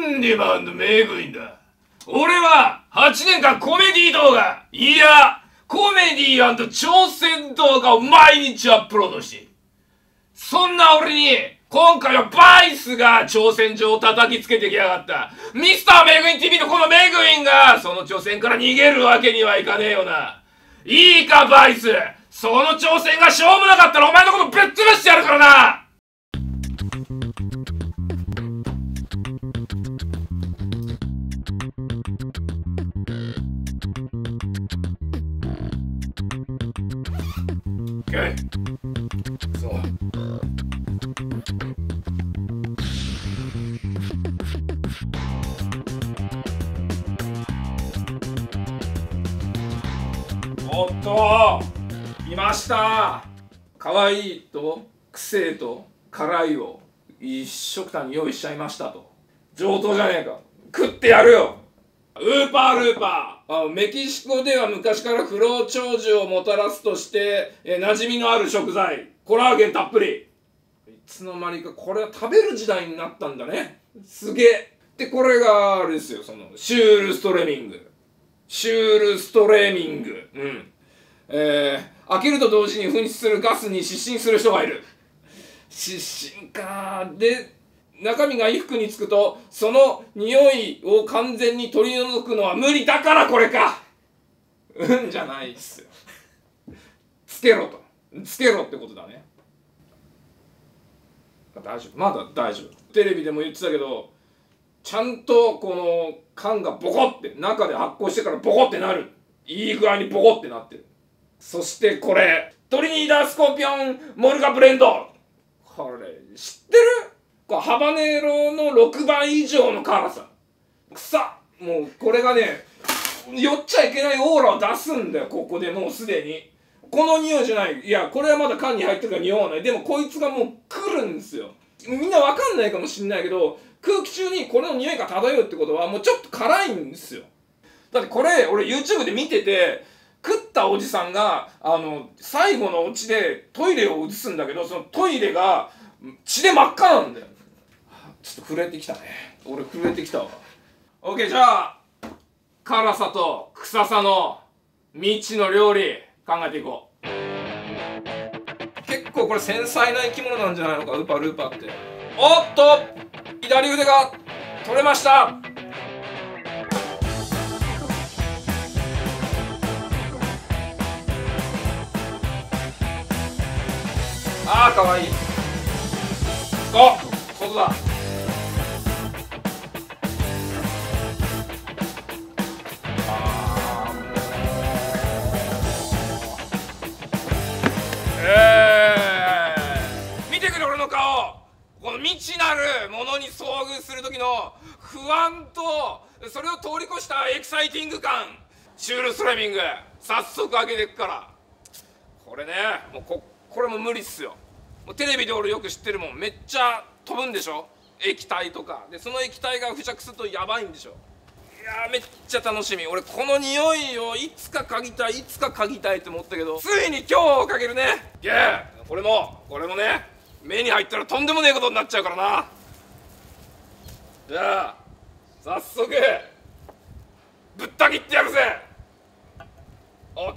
ンデマンのメグインだ。俺は8年間コメディ動画、いや、コメディ挑戦動画を毎日アップロードしている。そんな俺に、今回はバイスが挑戦状を叩きつけてきやがった。ミスターメグイン TV のこのメグインが、その挑戦から逃げるわけにはいかねえよな。いいかバイス、その挑戦がしょうもなかったらお前のことぶっ潰してやるからな。そう。おっと、いました。可愛いとくせえと辛いを一食単に用意しちゃいましたと。上等じゃねえか。食ってやるよ。ウーパールーパー。メキシコでは昔から不老長寿をもたらすとして馴染みのある食材、コラーゲンたっぷり。いつの間にかこれは食べる時代になったんだね。すげえ。でこれがあれですよ、そのシュールストレミング。シュールストレミング。開けると同時に噴出するガスに失神する人がいる。失神か。で中身が衣服につくとその匂いを完全に取り除くのは無理だからこれか。じゃないっすよ。つけろと。つけろってことだね。大丈夫、まだ大丈夫。テレビでも言ってたけど、ちゃんとこの缶がボコって中で発酵してからボコってなる。いい具合にボコってなってる。そしてこれトリニーダースコーピオンモルガブレンド、これ知ってる？これハバネロの6倍以上の辛さ。もうこれがね、寄っちゃいけないオーラを出すんだよ。ここでもうすでにこの匂いじゃない。いやこれはまだ缶に入ってるから匂わない。でもこいつがもう来るんですよ。みんなわかんないかもしんないけど、空気中にこれの匂いが漂うってことはもうちょっと辛いんですよ。だってこれ俺 YouTube で見てて、食ったおじさんが最後のオチでトイレを移すんだけど、そのトイレが血で真っ赤なんだよ。ちょっと震えてきたね。俺震えてきたわ。 OK、 じゃあ辛さと臭さの未知の料理考えていこう。結構これ繊細な生き物なんじゃないのか、ウーパールーパーって。おっと左腕が取れました。あーかわいい。あ、外だ。見てくれ俺の顔。この未知なるものに遭遇する時の不安とそれを通り越したエキサイティング感。シュールストレミング早速開けていくから。これね、もうこれも無理っすよ。もうテレビで俺よく知ってるもん。めっちゃ飛ぶんでしょ、液体とかで。その液体が付着するとやばいんでしょ。いやーめっちゃ楽しみ。俺この匂いをいつか嗅ぎたい、いつか嗅ぎたいって思ったけど、ついに今日嗅げるね。いやこれもね、目に入ったらとんでもねえことになっちゃうからな。じゃあ早速ぶった切ってやるぜ。 OK、 3、2、1、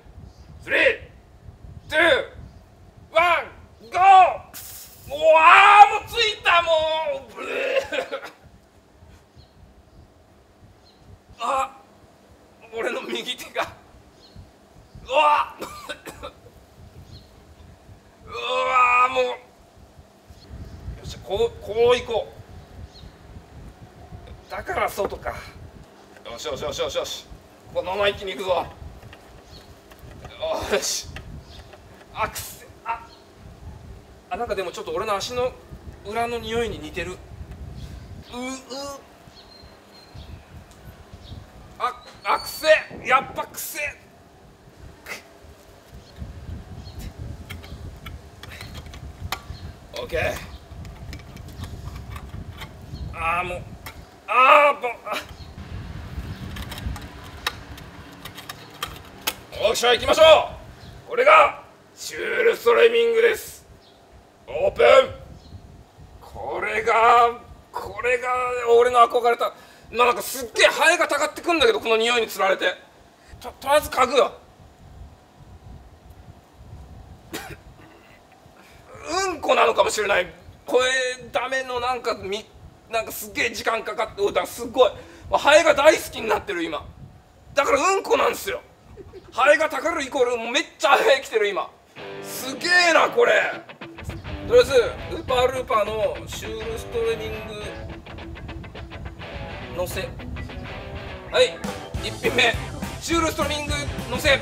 ゴー。うわーもうついた。もうあ、俺の右手がうわうわもうよし、こういこう。だから外か。よしよしよしよしよし、このまま一気にいくぞ。よし。あ、くせなんかでもちょっと俺の足の裏の匂いに似てる。くせえ。やっぱくせえ。オッケー。もうよっしゃ行きましょう。これがシュールストレミングです。オープン。これがこれが俺の憧れた。なんかすっげえハエがたかってくんだけど、この匂いにつられてとりあえず嗅ぐよ。うんこなのかもしれない。これダメのなんかすっげえ時間かかって、だからすっごいハエが大好きになってる今。だからうんこなんですよ。ハエがたかるイコールもうめっちゃハエ来てる今。すげえなこれ。とりあえずウーパールーパーのシュールストレミングのせ、はい、1品目シュールストレミングのせ、2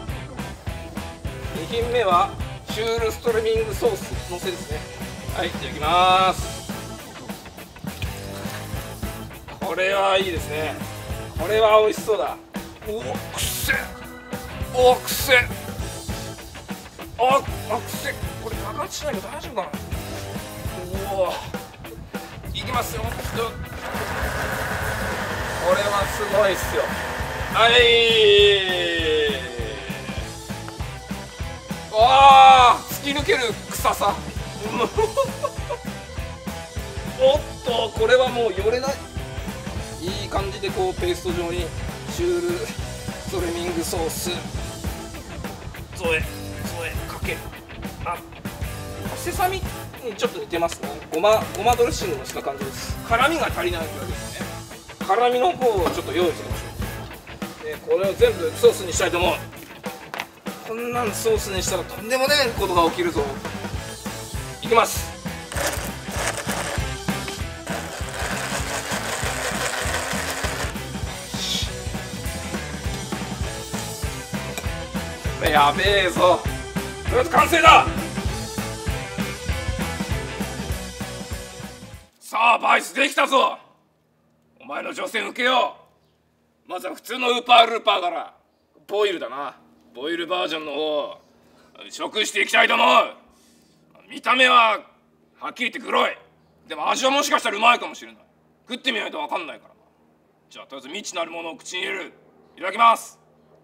品目はシュールストレミングソースのせですね。はい、いただきます。これはいいですね。これは美味しそうだ。おお、くせえ、おお、くせえ、あ、くせえ。これ爆発しないけど大丈夫かな。おお、いきますよ。これはすごいっすよ。はい、わあ、突き抜ける臭さ。おっと、これはもうよれない。いい感じでこうペースト状にシュールストレミングソース添えかける。あ、セサミにちょっと似てますね。ごまドレッシングのした感じです。辛みが足りないくらいですね。辛みの方をちょっと用意してみましょう。でこれを全部ソースにしたいと思う。こんなんソースにしたらとんでもねえことが起きるぞ。いきます。やべえぞ。とりあえず完成だ。さあバイスできたぞ。お前の女性受けよう。まずは普通のウーパールーパーからボイルだな。ボイルバージョンの方を食していきたいと思う。見た目ははっきり言って黒い。でも味はもしかしたらうまいかもしれない。食ってみないと分かんないからな。じゃあとりあえず未知なるものを口に入れる。いただきます。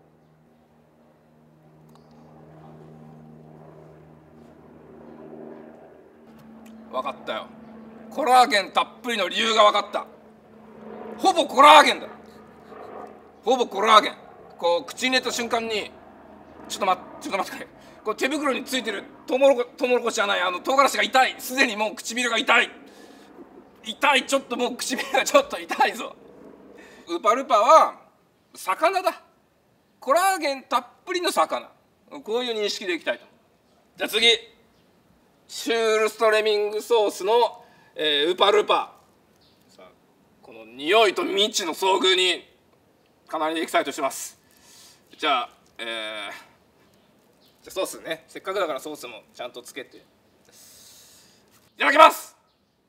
分かったよ。コラーゲンたっぷりの理由が分かった。ほぼコラーゲンだ。ほぼコラーゲン。こう口に入れた瞬間にちょっと待ってくれ。こう手袋についてるトウモロコシじゃない、唐辛子が痛い。すでにもう唇が痛い。ちょっともう唇がちょっと痛いぞ。ウーパールーパーは魚だ。コラーゲンたっぷりの魚。こういう認識でいきたいと。じゃあ次、シュールストレミングソースの、ウーパールーパー。さあこの匂いと未知の遭遇にかなりエキサイトしてます。じゃあソースね、せっかくだからソースもちゃんとつけていただきます。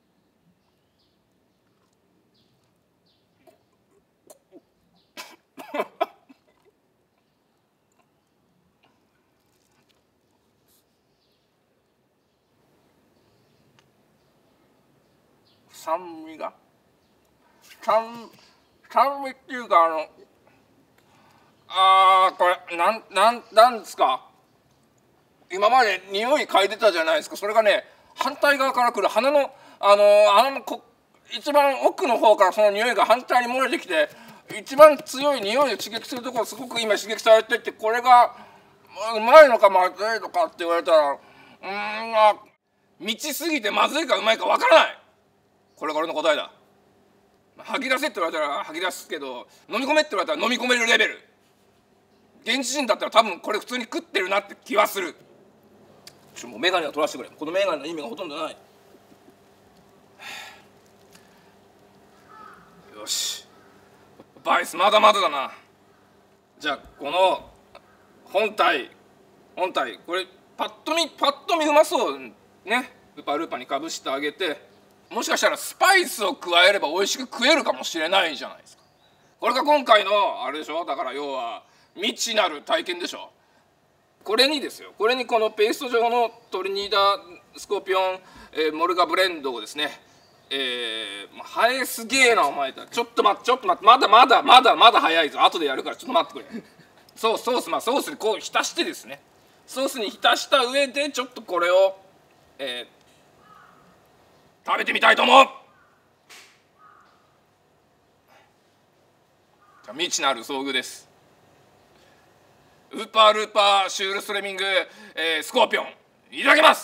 酸味っていうかこれなんですか。今まで匂い嗅いでたじゃないですか。それがね、反対側から来る鼻の一番奥の方からその匂いが反対に漏れてきて、一番強い匂いを刺激するところすごく今刺激されてって、これがうまいのかまずいのかって言われたら未知すぎてまずいかうまいかわからない。これが俺の答えだ。吐き出せって言われたら吐き出すけど、飲み込めって言われたら飲み込めるレベル。現地人だったら多分これ普通に食ってるなって気はする。もうメガネを取らせてくれ。このメガネの意味がほとんどない。よし、バイスまだまだだな。じゃあこの本体これパッと見うまそうね。ウーパールーパーにかぶしてあげて、もしかしたらスパイスを加えれば美味しく食えるかもしれないじゃないですか。これが今回のあれでしょ。だから要は未知なる体験でしょ。これにこのペースト状のトリニダースコーピオン、モルガブレンドをですね、ハエすげえなお前。ちょっと待って、まだ早いぞ。後でやるからちょっと待ってくれ。ソースにこう浸してですね、ソースに浸した上でちょっとこれを、食べてみたいと思う。 未知なる遭遇です。ウーパールーパーシュールストレミング、スコーピオンいただきます。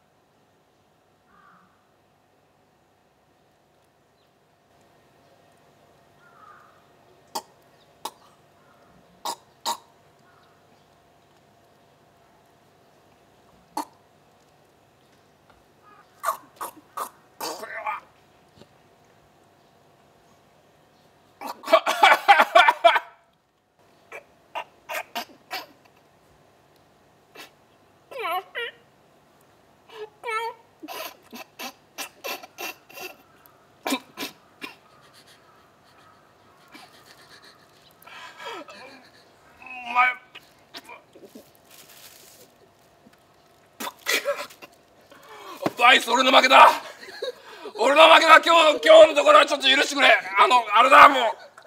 バイス、俺の負けだ。俺の負けだ。今日のところはちょっと許してくれ。あれだ、もう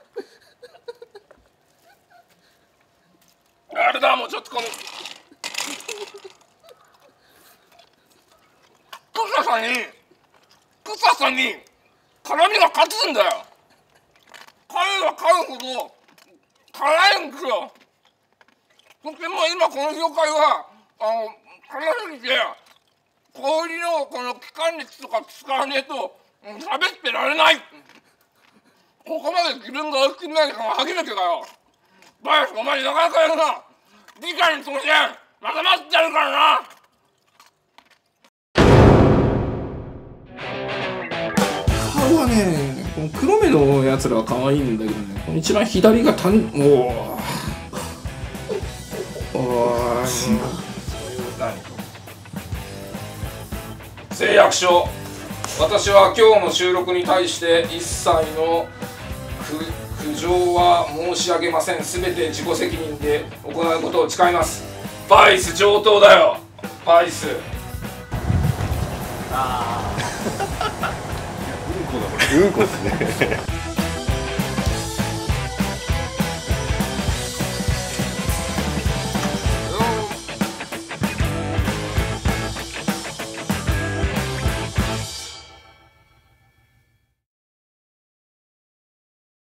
あれだ、もうちょっとこの草さんに辛みが勝つんだよ。噛めば噛むほど辛いんですよ。そしてもう今この業界は辛すぎて氷のこの気管熱とか使わねえと喋ってられない。ここまで自分が美味しくないのは初めてだよ。バイス、お前なかなかやるな。次回に挑戦また待ってやるからな。顔はね、この黒目のやつらは可愛いんだけどね、この一番左が誓約書。私は今日の収録に対して一切の苦情は申し上げません。すべて自己責任で行うことを誓います。バイス上等だよ。バイス。 うんこだこれ。うんこですね。